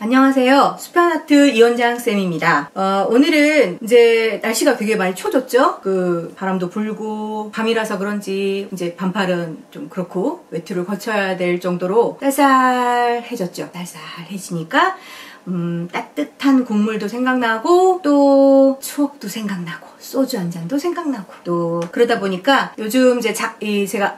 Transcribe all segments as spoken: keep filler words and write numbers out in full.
안녕하세요. 숲한아트 이원장 쌤입니다. 어, 오늘은 이제 날씨가 되게 많이 추워졌죠? 그 바람도 불고 밤이라서 그런지 이제 반팔은 좀 그렇고 외투를 거쳐야 될 정도로 쌀쌀해졌죠. 쌀쌀해지니까 음, 따뜻한 국물도 생각나고 또 추억도 생각나고 소주 한 잔도 생각나고 또 그러다 보니까 요즘 이제 자, 이 제가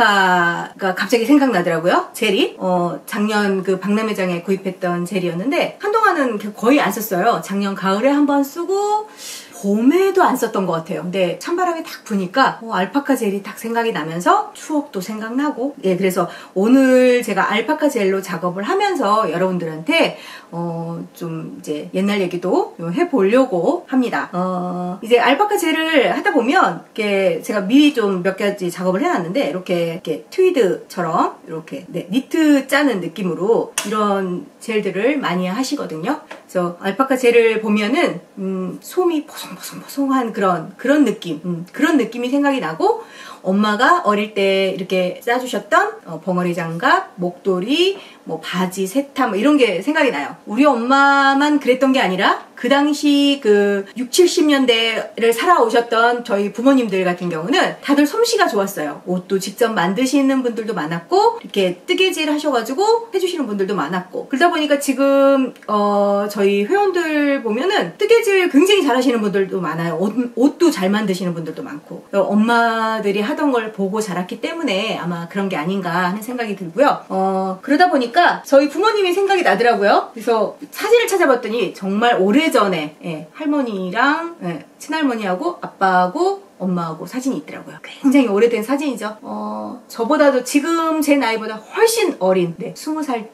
알파카가 갑자기 생각나더라고요. 젤이 어, 작년 그 박람회장에 구입했던 젤이었는데 한동안은 거의 안 썼어요. 작년 가을에 한번 쓰고 봄에도 안 썼던 것 같아요. 근데 찬바람이 딱 부니까 어, 알파카 젤이 딱 생각이 나면서 추억도 생각나고 예, 그래서 오늘 제가 알파카 젤로 작업을 하면서 여러분들한테 어, 좀 이제 옛날 얘기도 해보려고 합니다. 어, 이제 알파카 젤을 하다 보면 이렇게 제가 미리 좀 몇 가지 작업을 해놨는데 이렇게, 이렇게 트위드처럼 이렇게 네, 니트 짜는 느낌으로 이런 젤들을 많이 하시거든요. 그래서 알파카 젤을 보면은 음, 솜이 보송보송보송한 그런 그런 느낌 음, 그런 느낌이 생각이 나고 엄마가 어릴 때 이렇게 싸주셨던 어, 벙어리 장갑, 목도리, 뭐 바지, 세타 뭐 이런 게 생각이 나요. 우리 엄마만 그랬던 게 아니라 그 당시 그 육십, 칠십 년대를 살아오셨던 저희 부모님들 같은 경우는 다들 솜씨가 좋았어요. 옷도 직접 만드시는 분들도 많았고 이렇게 뜨개질 하셔가지고 해주시는 분들도 많았고 그러다 보니까 지금 어, 저희 회원들 보면은 뜨개질 굉장히 잘하시는 분들도 많아요. 옷, 옷도 잘 만드시는 분들도 많고 엄마들이 하던 걸 보고 자랐기 때문에 아마 그런 게 아닌가 하는 생각이 들고요. 어, 그러다 보니까 저희 부모님이 생각이 나더라고요. 그래서 사진을 찾아봤더니 정말 오래전에 예, 할머니랑 예, 친할머니하고 아빠하고 엄마하고 사진이 있더라고요. 굉장히 오래된 사진이죠. 어, 저보다도 지금 제 나이보다 훨씬 어린 네, 스무 살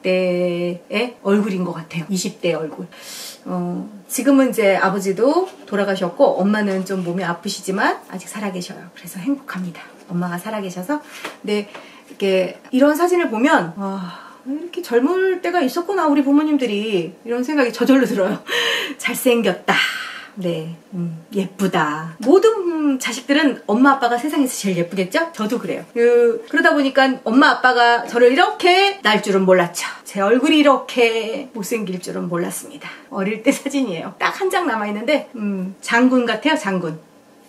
때의 얼굴인 것 같아요. 이십 대 얼굴. 어, 지금은 이제 아버지도 돌아가셨고 엄마는 좀 몸이 아프시지만 아직 살아계셔요. 그래서 행복합니다. 엄마가 살아계셔서 근데 이렇게 이런 사진을 보면 와, 이렇게 젊을 때가 있었구나 우리 부모님들이 이런 생각이 저절로 들어요. 잘생겼다. 네, 음, 예쁘다. 모든 자식들은 엄마 아빠가 세상에서 제일 예쁘겠죠? 저도 그래요. 그, 그러다 보니까 엄마 아빠가 저를 이렇게 날 줄은 몰랐죠. 제 얼굴이 이렇게 못생길 줄은 몰랐습니다. 어릴 때 사진이에요. 딱 한 장 남아있는데 음, 장군 같아요, 장군.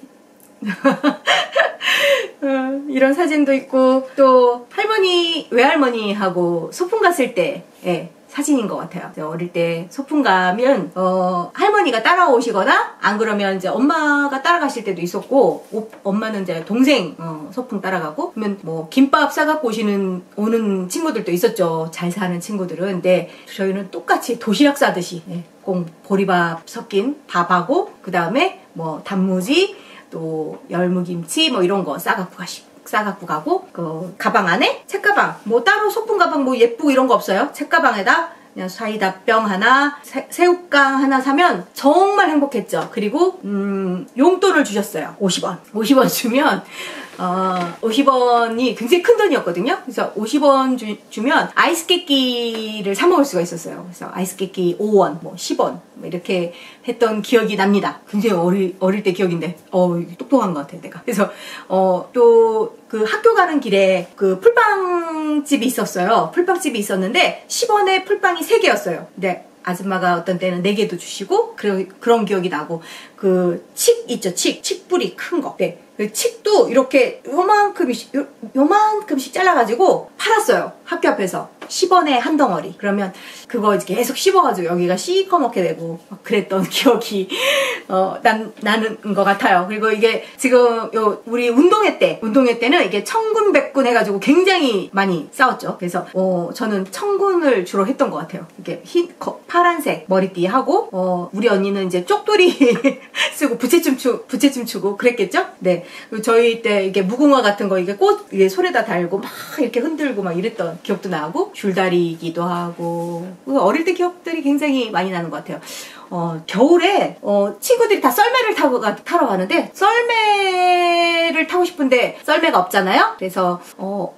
어, 이런 사진도 있고 또 할머니, 외할머니하고 소풍 갔을 때 예, 사진인 것 같아요. 어릴 때 소풍 가면 어, 할머니가 따라오시거나 안 그러면 이제 엄마가 따라가실 때도 있었고 오, 엄마는 이제 동생 어, 소풍 따라가고 그러면 뭐 김밥 싸갖고 오시는 오는 친구들도 있었죠. 잘 사는 친구들은. 근데 저희는 똑같이 도시락 싸듯이 예, 꼭 보리밥 섞인 밥하고 그 다음에 뭐 단무지 또 열무김치 뭐 이런 거 싸갖고 가시 싸갖고 가고 그 가방 안에 책가방 뭐 따로 소품 가방 뭐 예쁘고 이런 거 없어요. 책가방에다 그냥 사이다병 하나 새, 새우깡 하나 사면 정말 행복했죠. 그리고 음, 용돈을 주셨어요. 오십 원 오십 원 주면 어, 오십 원이 굉장히 큰 돈이었거든요. 그래서 오십 원 주, 주면 아이스 깨끼를 사 먹을 수가 있었어요. 그래서 아이스 깨끼 오 원, 뭐 십 원 뭐 이렇게 했던 기억이 납니다. 굉장히 어리, 어릴 때 기억인데 어, 똑똑한 것 같아요, 내가. 그래서 어, 또 그 학교 가는 길에 그 풀빵집이 있었어요. 풀빵집이 있었는데 십 원에 풀빵이 세 개였어요. 근데 아줌마가 어떤 때는 네 개도 주시고 그러, 그런 기억이 나고 그 칡 있죠, 칡. 칡뿌리 큰 거. 네. 그 칡도 이렇게 요만큼씩 요, 요만큼씩 잘라가지고 팔았어요. 학교 앞에서 십 원에 한 덩어리. 그러면 그거 이제 계속 씹어가지고 여기가 시커멓게 되고 막 그랬던 기억이 어, 난, 나는 것 같아요. 그리고 이게 지금 요 우리 운동회 때 운동회 때는 이게 청군백군 해가지고 굉장히 많이 싸웠죠. 그래서 어, 저는 청군을 주로 했던 것 같아요. 이게 흰 거, 파란색 머리띠 하고 어, 우리 언니는 이제 쪽돌이 쓰고 부채춤 추 부채춤 추고 그랬겠죠. 네. 그리고 저희 때 이게 무궁화 같은 거 이게 꽃 이게 손에다 달고 막 이렇게 흔들고 막 이랬던 기억도 나고 줄다리기도 하고 어릴 때 기억들이 굉장히 많이 나는 것 같아요. 어, 겨울에 어, 친구들이 다 썰매를 타고 가, 타러 가는데 썰매를 타고 싶은데 썰매가 없잖아요. 그래서 어,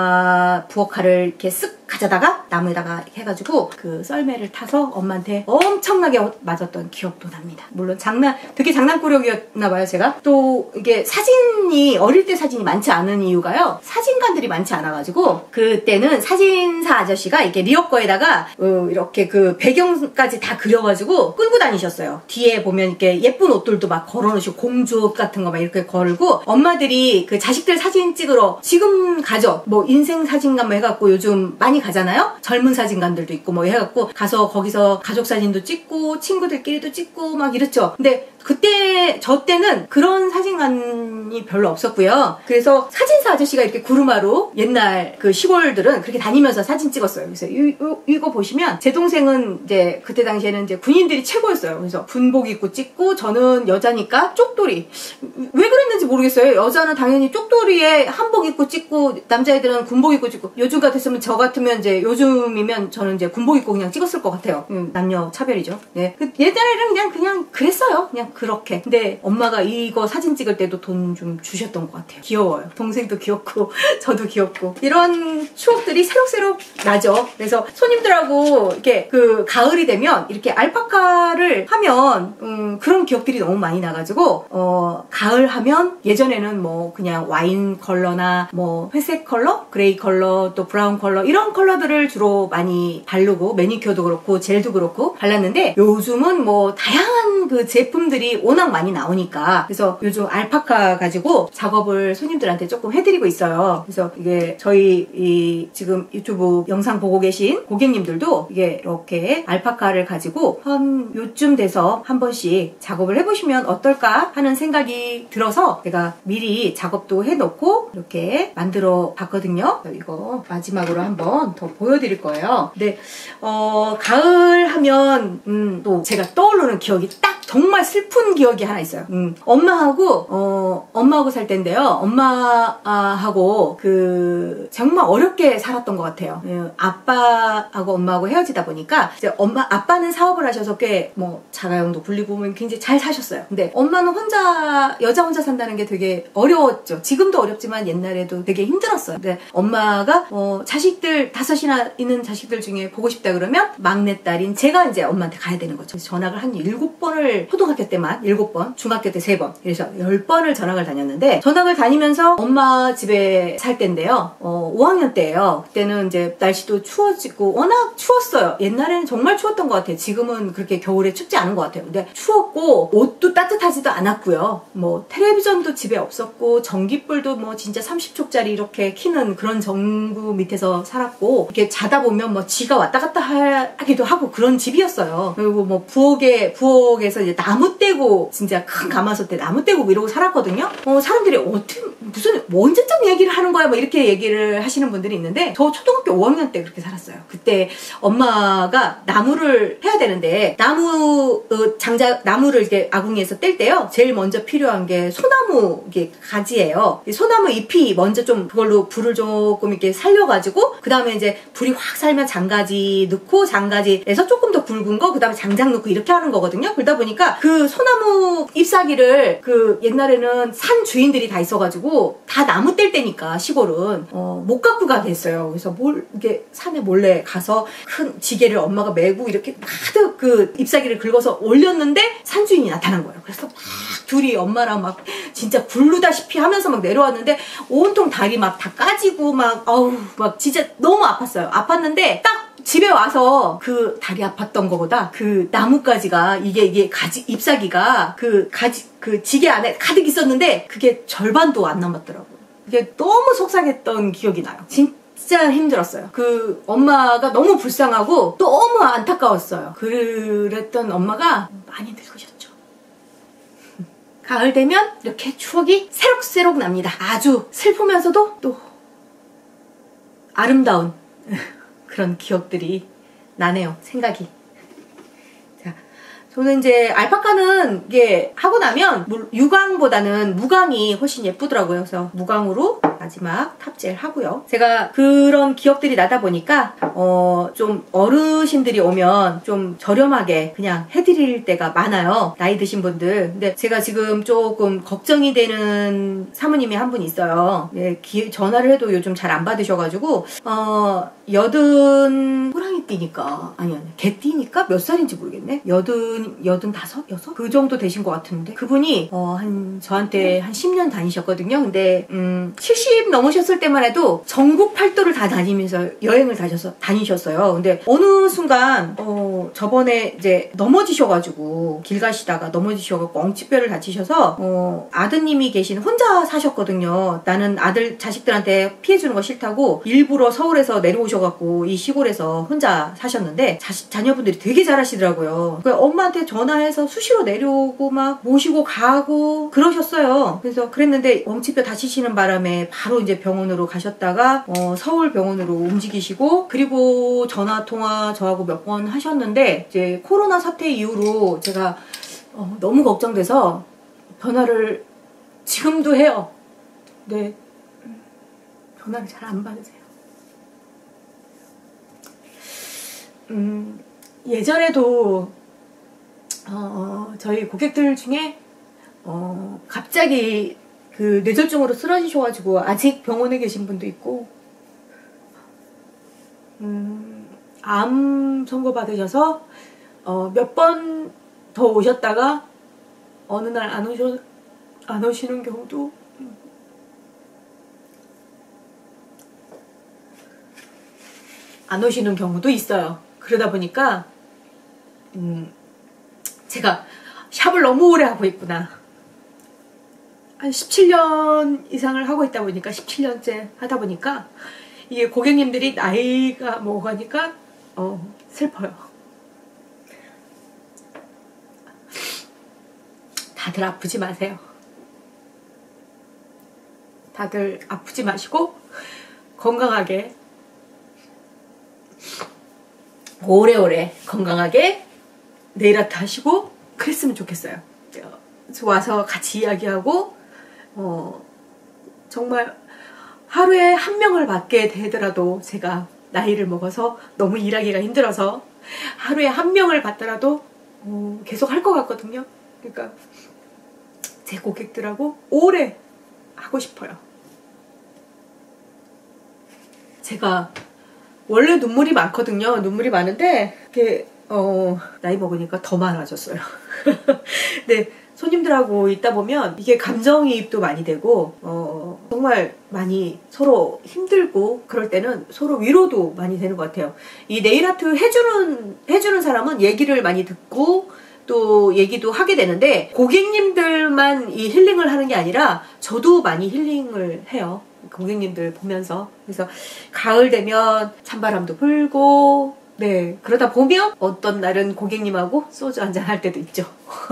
엄마 부엌칼을 이렇게 쓱 가져다가 나무에다가 이렇게 해가지고 그 썰매를 타서 엄마한테 엄청나게 맞았던 기억도 납니다. 물론 장난 되게 장난꾸러기였나봐요. 제가 또 이게 사진이 어릴 때 사진이 많지 않은 이유가요, 사진관들이 많지 않아가지고 그때는 사진사 아저씨가 이렇게 리어커에다가 어, 이렇게 그 배경까지 다 그려가지고 끌고 다니셨어요. 뒤에 보면 이렇게 예쁜 옷들도 막 걸어놓으시고 공주 옷 같은 거 막 이렇게 걸고, 엄마들이 그 자식들 사진 찍으러 지금 가죠. 뭐 인생 사진관 뭐 해갖고 요즘 많이 가잖아요. 젊은 사진관들도 있고 뭐 해갖고 가서 거기서 가족 사진도 찍고 친구들끼리도 찍고 막 이랬죠. 근데 그때 저 때는 그런 사진관이 별로 없었고요. 그래서 사진사 아저씨가 이렇게 구루마로 옛날 그 시골들은 그렇게 다니면서 사진 찍었어요. 그래서 이, 이, 이거 보시면 제 동생은 이제 그때 당시에는 이제 군인들이 최고였어요. 그래서 군복 입고 찍고 저는 여자니까 쪽돌이, 왜 그랬는지 모르겠어요. 여자는 당연히 쪽돌이에 한복 입고 찍고 남자애들은 군복 입고 찍고, 요즘 같았으면 저 같으면 이제 요즘이면 저는 이제 군복 입고 그냥 찍었을 것 같아요. 음, 남녀 차별이죠. 네. 그 예전에는 그냥 그냥 그랬어요. 그냥 그렇게. 근데 엄마가 이거 사진 찍을 때도 돈 좀 주셨던 것 같아요. 귀여워요. 동생도 귀엽고 저도 귀엽고 이런 추억들이 새록새록 나죠. 그래서 손님들하고 이렇게 그 가을이 되면 이렇게 알파카를 하면 음, 그런 기억들이 너무 많이 나가지고 어, 가을 하면 예전에는 뭐 그냥 와인 컬러나 뭐 회색 컬러, 그레이 컬러, 또 브라운 컬러 이런 컬러들을 주로 많이 바르고 매니큐어도 그렇고 젤도 그렇고 발랐는데, 요즘은 뭐 다양한 그 제품들이 워낙 많이 나오니까 그래서 요즘 알파카 가지고 작업을 손님들한테 조금 해드리고 있어요. 그래서 이게 저희 이 지금 유튜브 영상 보고 계신 고객님들도 이게 이렇게 알파카를 가지고 한 요쯤 돼서 한 번씩 작업을 해보시면 어떨까 하는 생각이 들어서 제가 미리 작업도 해놓고 이렇게 만들어 봤거든요. 이거 마지막으로 한번 더 보여드릴 거예요. 근데 어, 가을 하면 음, 또 제가 떠오르는 기억이 딱 정말 슬픈 기억이 하나 있어요. 음, 엄마하고 어, 엄마하고 살 때인데요. 엄마하고 그 정말 어렵게 살았던 것 같아요. 음, 아빠하고 엄마하고 헤어지다 보니까 이제 엄마 아빠는 사업을 하셔서 꽤 뭐 자가용도 불리고 굉장히 잘 사셨어요. 근데 엄마는 혼자 여자 혼자 산다는 게 되게 어려웠죠. 지금도 어렵지만 옛날에도 되게 힘들었어요. 근데 엄마가 어, 자식들 다섯이나 있는 자식들 중에 보고 싶다 그러면 막내딸인 제가 이제 엄마한테 가야 되는 거죠. 그래서 전학을 한 일곱 번을 초등학교 때만 일곱 번, 중학교 때 세 번, 그래서 열 번을 전학을 다녔는데, 전학을 다니면서 엄마 집에 살 때인데요. 어, 오 학년 때예요. 그때는 이제 날씨도 추워지고 워낙 추웠어요. 옛날에는 정말 추웠던 것 같아요. 지금은 그렇게 겨울에 춥지 않은 것 같아요. 근데 추웠고 옷도 따뜻하지도 않았고요. 뭐 텔레비전도 집에 없었고 전기불도 뭐 진짜 삼십 촉짜리 이렇게 키는 그런 전구 밑에서 살았고, 이렇게 자다 보면 뭐 쥐가 왔다 갔다 하기도 하고 그런 집이었어요. 그리고 뭐 부엌에 부엌에서 이제 나무 떼고, 진짜 큰 가마솥에 나무 떼고 이러고 살았거든요. 어, 사람들이 어떻게 무슨 뭐 언제적 얘기를 하는 거야 뭐 이렇게 얘기를 하시는 분들이 있는데, 저 초등학교 오 학년 때 그렇게 살았어요. 그때 엄마가 나무를 해야 되는데, 나무 어, 장작 나무를 이렇게 아궁이에서 뗄 때요, 제일 먼저 필요한 게 소나무 이게 가지예요. 이 소나무 잎이 먼저 좀 그걸로 불을 조금 이렇게 살려가지고, 그 다음에 이제 불이 확 살면 장가지 넣고, 장가지에서 조금 더 굵은 거, 그 다음에 장작 넣고 이렇게 하는 거거든요. 그러다 보니까 그 소나무 잎사귀를 그 옛날에는 산 주인들이 다 있어가지고 다 나무 뗄 때니까 시골은 어, 못 갖고 가게 했어요. 그래서 뭘 이렇게 산에 몰래 가서 큰 지게를 엄마가 메고 이렇게 가득 그 잎사귀를 긁어서 올렸는데 산 주인이 나타난 거예요. 그래서 막 둘이 엄마랑 막 진짜 굴르다시피 하면서 막 내려왔는데 온통 다리 막 다 까지고 막 어우 막 진짜 너무 아팠어요. 아팠는데 딱 집에 와서 그 다리 아팠던 거보다 그 나뭇가지가 이게 이게 가지 잎사귀가 그 가지 그 지게 안에 가득 있었는데 그게 절반도 안 남았더라고요. 그게 너무 속상했던 기억이 나요. 진짜 힘들었어요. 그 엄마가 너무 불쌍하고 너무 안타까웠어요. 그랬던 엄마가 많이 늙으셨죠. 가을 되면 이렇게 추억이 새록새록 납니다. 아주 슬프면서도 또 아름다운 그런 기억들이 나네요. 생각이. 자, 저는 이제 알파카는 이게 하고 나면 유광보다는 무광이 훨씬 예쁘더라고요. 그래서 무광으로 마지막 탑재를 하고요. 제가 그런 기억들이 나다 보니까 어, 좀 어르신들이 오면 좀 저렴하게 그냥 해드릴 사실일 때가 많아요. 나이 드신 분들. 근데 제가 지금 조금 걱정이 되는 사모님이 한 분 있어요. 네, 기, 전화를 해도 요즘 잘 안 받으셔가지고 어 여든 호랑이띠니까 아니 아니 개띠니까 몇 살인지 모르겠네. 여든 여든 다섯 여섯 그 정도 되신 것 같은데 그분이 어 한 저한테 한 십 년 다니셨거든요. 근데 음 칠십 넘으셨을 때만 해도 전국 팔도를 다 다니면서 여행을 다셔서 다니셨어요. 근데 어느 순간 어 저번에 이제 넘어지셔가지고 길 가시다가 넘어지셔가지고 엉치뼈를 다치셔서 어 아드님이 계신 혼자 사셨거든요. 나는 아들 자식들한테 피해주는 거 싫다고 일부러 서울에서 내려오셔갖고 이 시골에서 혼자 사셨는데 자식 자녀분들이 되게 잘하시더라고요. 그러니까 엄마한테 전화해서 수시로 내려오고 막 모시고 가고 그러셨어요. 그래서 그랬는데 엉치뼈 다치시는 바람에 바로 이제 병원으로 가셨다가 어 서울 병원으로 움직이시고 그리고 전화 통화 저하고 몇 번 하셨는데 이제 코로나 사태 이후로 제가 어 너무 걱정돼서 전화를 지금도 해요. 네. 전화를 잘 안 받으세요. 음, 예전에도 어, 저희 고객들 중에 어, 갑자기 그 뇌졸중으로 쓰러지셔가지고 아직 병원에 계신 분도 있고 음, 암 선고 받으셔서 어, 몇 번 더 오셨다가 어느 날 안 오셔 안 오시는 경우도 안 오시는 경우도 있어요. 그러다 보니까 음, 제가 샵을 너무 오래 하고 있구나. 한 십칠 년 이상을 하고 있다 보니까 십칠 년째 하다 보니까 이게 고객님들이 나이가 먹어가니까 어, 슬퍼요. 다들 아프지 마세요. 다들 아프지 마시고 건강하게 오래오래 건강하게 네일 아트 하시고 그랬으면 좋겠어요. 와서 같이 이야기하고 어, 정말 하루에 한 명을 받게 되더라도 제가 나이를 먹어서 너무 일하기가 힘들어서 하루에 한 명을 받더라도 어, 계속 할 것 같거든요. 그러니까 제 고객들하고 오래 하고 싶어요. 제가 원래 눈물이 많거든요. 눈물이 많은데 이게 어, 나이 먹으니까 더 많아졌어요. 네, 손님들하고 있다 보면 이게 감정이입도 많이 되고 어, 정말 많이 서로 힘들고 그럴 때는 서로 위로도 많이 되는 것 같아요. 이 네일아트 해주는 해주는 사람은 얘기를 많이 듣고 또 얘기도 하게 되는데 고객님들만 이 힐링을 하는 게 아니라 저도 많이 힐링을 해요. 고객님들 보면서. 그래서 가을 되면 찬바람도 불고 네, 그러다 보면 어떤 날은 고객님하고 소주 한잔 할 때도 있죠.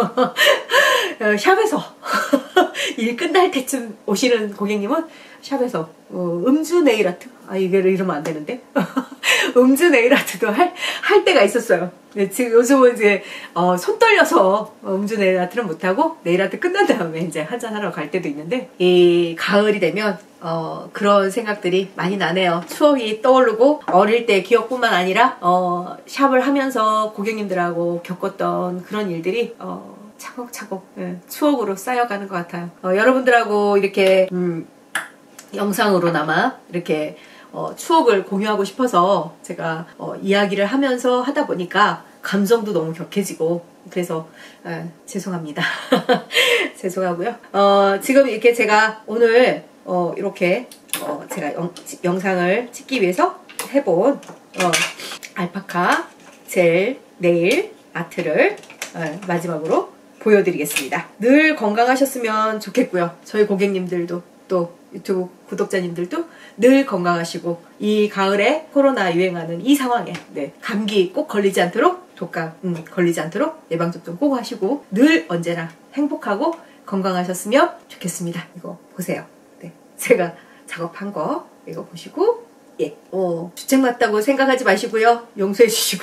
샵에서 일 끝날 때쯤 오시는 고객님은 샵에서 어, 음주 네일아트 아 이게 이러면 안 되는데 음주 네일아트도 할, 할 때가 있었어요. 네, 지금 요즘은 이제 어, 손 떨려서 음주 네일아트는 못하고 네일아트 끝난 다음에 이제 한잔 하러 갈 때도 있는데 이 가을이 되면 어, 그런 생각들이 많이 나네요. 추억이 떠오르고 어릴 때 기억뿐만 아니라 어, 샵을 하면서 고객님들하고 겪었던 그런 일들이 어, 차곡차곡 예, 추억으로 쌓여가는 것 같아요. 어, 여러분들하고 이렇게 음, 영상으로나마 이렇게 어, 추억을 공유하고 싶어서 제가 어, 이야기를 하면서 하다 보니까 감정도 너무 격해지고 그래서 에, 죄송합니다. 죄송하고요. 어, 지금 이렇게 제가 오늘 어, 이렇게 어, 제가 영, 영상을 찍기 위해서 해본 어, 알파카 젤 네일 아트를 어, 마지막으로 보여드리겠습니다. 늘 건강하셨으면 좋겠고요. 저희 고객님들도 또 유튜브 구독자님들도 늘 건강하시고 이 가을에 코로나 유행하는 이 상황에 네, 감기 꼭 걸리지 않도록 독감 음, 걸리지 않도록 예방접종 꼭 하시고 늘 언제나 행복하고 건강하셨으면 좋겠습니다. 이거 보세요. 네, 제가 작업한 거 이거 보시고 예, 어, 주책 맞다고 생각하지 마시고요. 용서해 주시고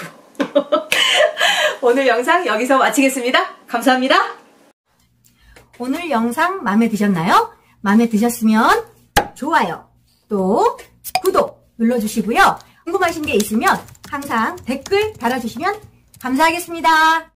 오늘 영상 여기서 마치겠습니다. 감사합니다. 오늘 영상 마음에 드셨나요? 마음에 드셨으면 좋아요, 또 구독 눌러주시고요. 궁금하신 게 있으면 항상 댓글 달아주시면 감사하겠습니다.